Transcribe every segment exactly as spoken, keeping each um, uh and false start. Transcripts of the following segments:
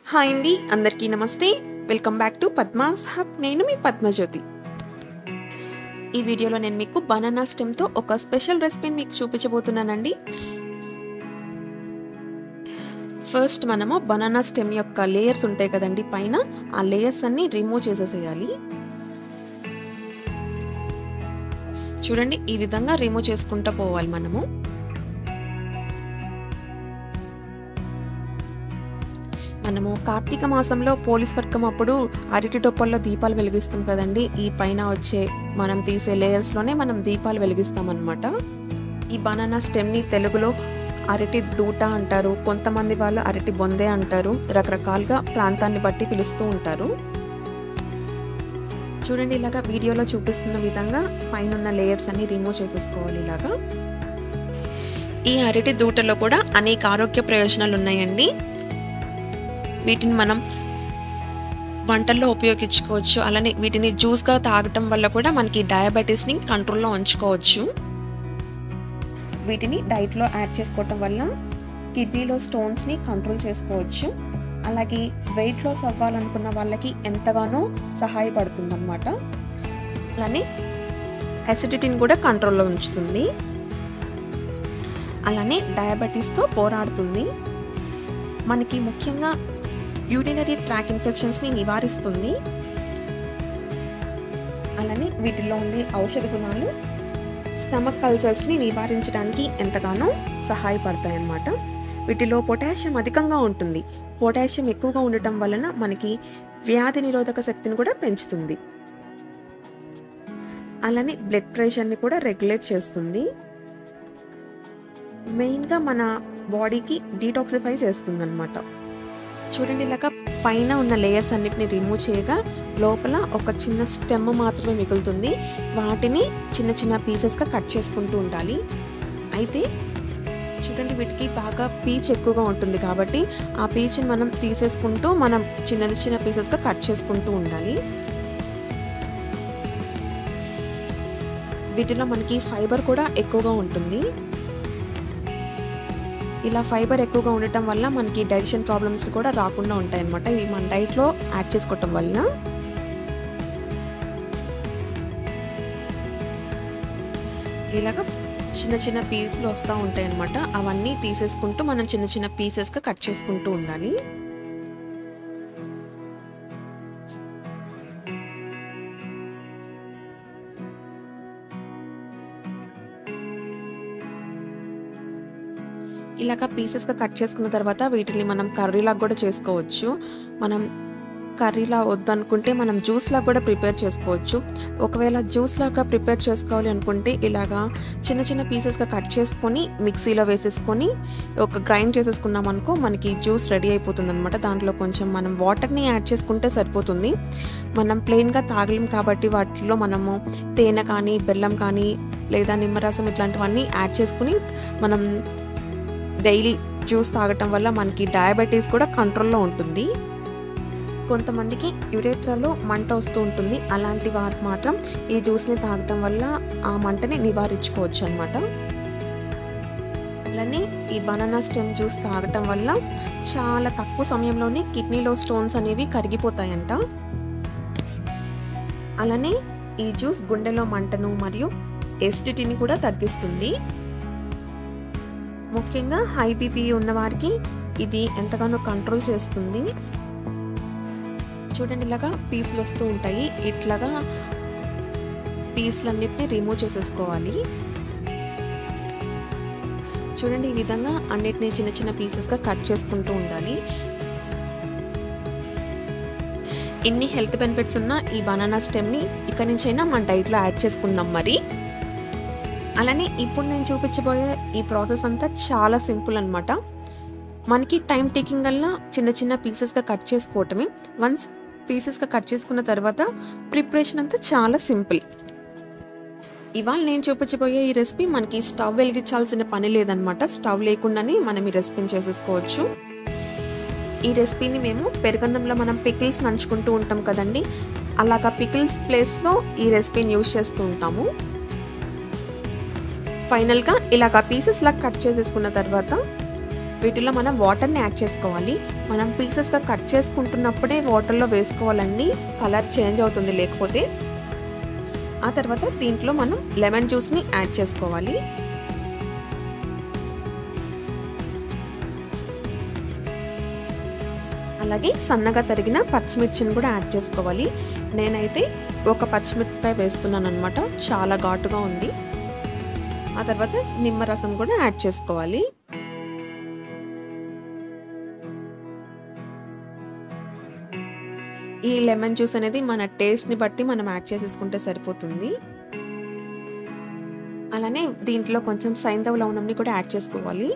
Hi అండి, అందరికీ నమస్తే. Welcome back to Padma's hub. నేను మీ పద్మజ్యోతి. ఈ వీడియోలో నేను మీకు బనానా స్టెమ్తో ఒక స్పెషల్ రెసిపీని మీకు చూపించబోతున్నానండి. ఫస్ట్ మనము బనానా స్టెమ్ యొక్క లేయర్స్ ఉంటాయి కదండి పైన, ఆ లేయర్స్ అన్ని రిమూవ్ చేసేసేయాలి. చూడండి, ఈ విధంగా రిమూవ్ చేసుకుంటూ పోవాలి మనము. మనము కార్తీక మాసంలో పోలీస్ వర్గం అప్పుడు అరటి డొప్పల్లో దీపాలు వెలిగిస్తాం కదండి. ఈ పైన వచ్చే మనం తీసే లేయర్స్లోనే మనం దీపాలు వెలిగిస్తాం అన్నమాట. ఈ బనానా స్టెమ్ని తెలుగులో అరటి దూట అంటారు, కొంతమంది వాళ్ళు అరటి బొందే అంటారు, రకరకాలుగా ప్రాంతాన్ని బట్టి పిలుస్తూ ఉంటారు. చూడండి, ఇలాగా వీడియోలో చూపిస్తున్న విధంగా పైన ఉన్న లేయర్స్ అన్ని రిమూవ్ చేసేసుకోవాలి. ఇలాగా ఈ అరటి దూటలో కూడా అనేక ఆరోగ్య ప్రయోజనాలు ఉన్నాయండి. వీటిని మనం వంటల్లో ఉపయోగించుకోవచ్చు. అలానే వీటిని జ్యూస్గా తాగటం వల్ల కూడా మనకి డయాబెటీస్ని కంట్రోల్లో ఉంచుకోవచ్చు. వీటిని డైట్లో యాడ్ చేసుకోవటం వల్ల కిడ్నీలో స్టోన్స్ని కంట్రోల్ చేసుకోవచ్చు. అలాగే వెయిట్ లాస్ అవ్వాలనుకున్న వాళ్ళకి ఎంతగానో సహాయపడుతుంది అన్నమాట. అలానే అసిడిటీని కూడా కంట్రోల్లో ఉంచుతుంది. అలానే డయాబెటీస్తో పోరాడుతుంది. మనకి ముఖ్యంగా యూరినరీ ట్రాక్ ఇన్ఫెక్షన్స్ని నివారిస్తుంది. అలానే వీటిలో ఉండే ఔషధ గుణాలు స్టమక్ కల్చర్స్ని నివారించడానికి ఎంతగానో సహాయపడతాయి అన్నమాట. వీటిలో పొటాషియం అధికంగా ఉంటుంది. పొటాషియం ఎక్కువగా ఉండటం వలన మనకి వ్యాధి నిరోధక శక్తిని కూడా పెంచుతుంది. అలానే బ్లడ్ ప్రెషర్ని కూడా రెగ్యులేట్ చేస్తుంది. మెయిన్గా మన బాడీకి డీటాక్సిఫై చేస్తుంది అన్నమాట. చూడండి, ఇలాగా పైన ఉన్న లేయర్స్ అన్నిటిని రిమూవ్ చేయగా లోపల ఒక చిన్న స్టెమ్ మాత్రమే మిగులుతుంది. వాటిని చిన్న చిన్న పీసెస్గా కట్ చేసుకుంటూ ఉండాలి. అయితే చూడండి, వీటికి బాగా పీచ్ ఎక్కువగా ఉంటుంది కాబట్టి ఆ పీచ్ని మనం తీసేసుకుంటూ మనం చిన్న చిన్న పీసెస్గా కట్ చేసుకుంటూ ఉండాలి. వీటిలో మనకి ఫైబర్ కూడా ఎక్కువగా ఉంటుంది. ఇలా ఫైబర్ ఎక్కువగా ఉండటం వల్ల మనకి డైజెషన్ ప్రాబ్లమ్స్ కూడా రాకుండా ఉంటాయి అన్నమాట. ఇవి మన డైట్లో యాడ్ చేసుకోవటం వలన. ఇలాగా చిన్న చిన్న పీసులు వస్తూ ఉంటాయి అన్నమాట. అవన్నీ తీసేసుకుంటూ మనం చిన్న చిన్న పీసెస్గా కట్ చేసుకుంటూ ఉండాలి. ఇలాగ పీసెస్గా కట్ చేసుకున్న తర్వాత వీటిని మనం కర్రీలాగా కూడా చేసుకోవచ్చు. మనం కర్రీలా వద్దనుకుంటే మనం జ్యూస్లాగా కూడా ప్రిపేర్ చేసుకోవచ్చు. ఒకవేళ జ్యూస్లాగా ప్రిపేర్ చేసుకోవాలి అనుకుంటే ఇలాగా చిన్న చిన్న పీసెస్గా కట్ చేసుకొని మిక్సీలో వేసేసుకొని ఒక గ్రైండ్ చేసేసుకున్నాం అనుకో మనకి జ్యూస్ రెడీ అయిపోతుంది అనమాట. దాంట్లో కొంచెం మనం వాటర్ని యాడ్ చేసుకుంటే సరిపోతుంది. మనం ప్లెయిన్గా తాగలేం కాబట్టి వాటిలో మనము తేనె కానీ బెల్లం కానీ లేదా నిమ్మరసం ఇట్లాంటివన్నీ యాడ్ చేసుకుని మనం డైలీ జ్యూస్ తాగటం వల్ల మనకి డయాబెటీస్ కూడా కంట్రోల్లో ఉంటుంది. కొంతమందికి యురేత్రాలో మంట వస్తూ ఉంటుంది. అలాంటి వారు మాత్రం ఈ జ్యూస్ని తాగటం వల్ల ఆ మంటని నివారించుకోవచ్చు అన్నమాట. అలానే ఈ బనానా స్టెమ్ జ్యూస్ తాగటం వల్ల చాలా తక్కువ సమయంలోనే కిడ్నీలో స్టోన్స్ అనేవి కరిగిపోతాయంట. అలానే ఈ జ్యూస్ గుండెలో మంటను మరియు ఎసిడిటీని కూడా తగ్గిస్తుంది. ముఖ్యంగా హై బీపీ ఉన్న వారికి ఇది ఎంతగానో కంట్రోల్ చేస్తుంది. చూడండి, ఇలాగా పీసులు వస్తూ ఉంటాయి. ఇట్లాగా పీసులన్నిటిని రిమూవ్ చేసేసుకోవాలి. చూడండి, ఈ విధంగా అన్నిటిని చిన్న చిన్న పీసెస్గా కట్ చేసుకుంటూ ఉండాలి. ఇన్ని హెల్త్ బెనిఫిట్స్ ఉన్న ఈ బనానా స్టెమ్ని ఇక్కడి నుంచైనా మన డైట్లో యాడ్ చేసుకుందాం మరి. అలానే ఇప్పుడు నేను చూపించబోయే ఈ ప్రాసెస్ అంతా చాలా సింపుల్ అనమాట. మనకి టైం టేకింగ్ వల్ల చిన్న చిన్న పీసెస్గా కట్ చేసుకోవటమే. వన్స్ పీసెస్గా కట్ చేసుకున్న తర్వాత ప్రిపరేషన్ అంతా చాలా సింపుల్. ఇవాళ నేను చూపించబోయే ఈ రెసిపీ మనకి స్టవ్ వెలిగించాల్సిన పని లేదనమాట. స్టవ్ లేకుండానే మనం ఈ రెసిపీని చేసేసుకోవచ్చు. ఈ రెసిపీని మేము పెరుగన్నంలో మనం పికిల్స్ నంచుకుంటూ ఉంటాం కదండి, అలాగా పికిల్స్ ప్లేస్లో ఈ రెసిపీని యూజ్ చేస్తూ ఉంటాము. ఫైనల్గా ఇలాగ పీసెస్ లాగా కట్ చేసేసుకున్న తర్వాత వీటిలో మనం వాటర్ని యాడ్ చేసుకోవాలి. మనం పీసెస్గా కట్ చేసుకుంటున్నప్పుడే వాటర్లో వేసుకోవాలండి, కలర్ చేంజ్ అవుతుంది లేకపోతే. ఆ తర్వాత దీంట్లో మనం లెమన్ జ్యూస్ని యాడ్ చేసుకోవాలి. అలాగే సన్నగా తరిగిన పచ్చిమిర్చిని కూడా యాడ్ చేసుకోవాలి. నేనైతే ఒక పచ్చిమిరపకాయ వేస్తున్నాను అనమాట, చాలా ఘాటుగా ఉంది. ఆ తర్వాత నిమ్మరసం కూడా యాడ్ చేసుకోవాలి. ఈ లెమన్ జ్యూస్ అనేది మన టేస్ట్ని బట్టి మనం యాడ్ చేసేసుకుంటే సరిపోతుంది. అలానే దీంట్లో కొంచెం సైంధవ లవణంని కూడా యాడ్ చేసుకోవాలి.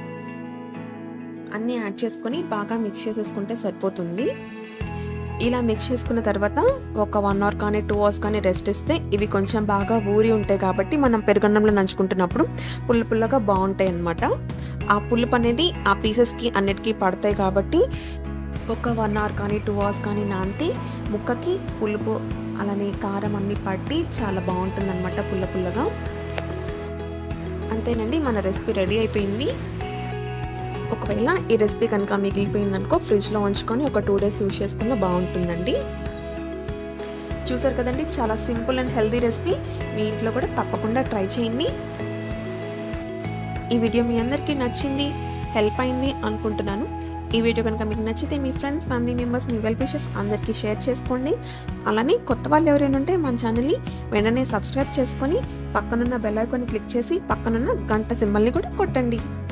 అన్నీ యాడ్ చేసుకొని బాగా మిక్స్ చేసేసుకుంటే సరిపోతుంది. ఇలా మిక్స్ చేసుకున్న తర్వాత ఒక వన్ అవర్ కానీ టూ అవర్స్ కానీ రెస్ట్ ఇస్తే ఇవి కొంచెం బాగా ఊరి ఉంటాయి కాబట్టి మనం పెరుగన్నంలో నంచుకుంటున్నప్పుడు పుల్ల పుల్లగా బాగుంటాయి అన్నమాట. ఆ పులుపు అనేది ఆ పీసెస్కి అన్నిటికీ పడతాయి కాబట్టి ఒక వన్ అవర్ కానీ టూ అవర్స్ కానీ నానితే ముక్కకి పులుపు అలానే కారం అన్నీ పట్టి చాలా బాగుంటుంది అనమాట, పుల్ల పుల్లగా. అంతేనండి, మన రెసిపీ రెడీ అయిపోయింది. ఒకవేళ ఈ రెసిపీ కనుక మిగిలిపోయిందనుకో ఫ్రిడ్జ్లో ఉంచుకొని ఒక టూ డేస్ యూజ్ చేసుకున్న బాగుంటుందండి. చూసారు కదండి, చాలా సింపుల్ అండ్ హెల్తీ రెసిపీ. మీ ఇంట్లో కూడా తప్పకుండా ట్రై చేయండి. ఈ వీడియో మీ అందరికీ నచ్చింది, హెల్ప్ అయింది అనుకుంటున్నాను. ఈ వీడియో కనుక మీకు నచ్చితే మీ ఫ్రెండ్స్, ఫ్యామిలీ మెంబర్స్, మీ వెల్ విషెస్ అందరికీ షేర్ చేసుకోండి. అలానే కొత్త వాళ్ళు ఎవరైనా ఉంటే మన ఛానల్ని వెంటనే సబ్స్క్రైబ్ చేసుకొని పక్కనున్న బెల్ ఐకాన్ని క్లిక్ చేసి పక్కనున్న గంట సింబల్ని కూడా కొట్టండి.